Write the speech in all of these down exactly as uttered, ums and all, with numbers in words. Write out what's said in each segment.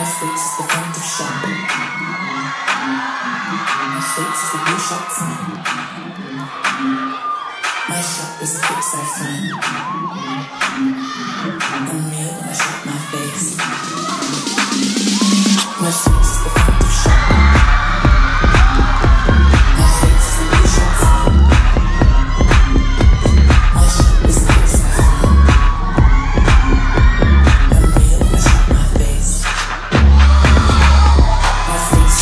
face is the front of shop. My face is the blue shop front. My shop is the fix I find. I'm real when I shop my face. My face is the front of shop. My face is the blue shop front. My shop is the fix I find. I'm real when I shop my face. My face.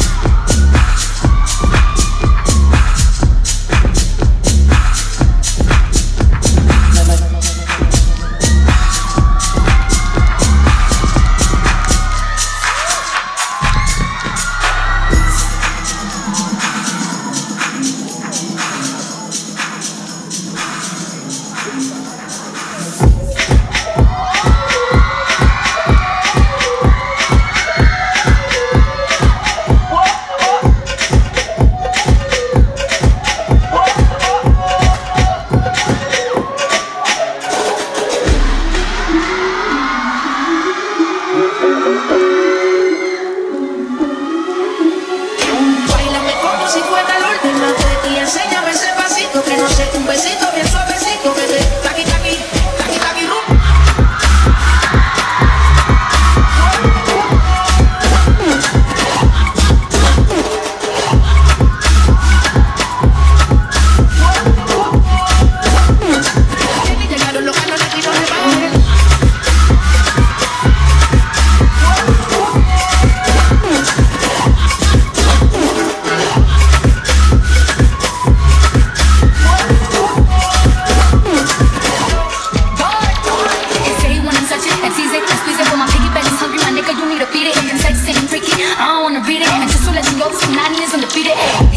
Báilame como si fuera la última vez y enséñame ese pasito que no sé, un besito bien suavecito, bebé. Taqui, taqui, taqui, taqui, rum. Llegaron los ganos, les tiro de baile. I don't wanna read it, and just to let you know, this Punani is undefeated.